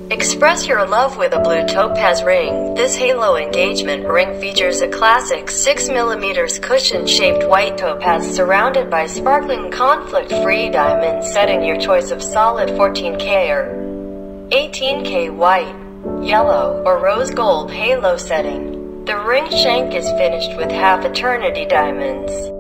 Express your love with a blue topaz ring. This halo engagement ring features a classic 6mm cushion-shaped white topaz surrounded by sparkling conflict-free diamonds, setting your choice of solid 14K or 18K white, yellow, or rose gold halo setting. The ring shank is finished with half-eternity diamonds.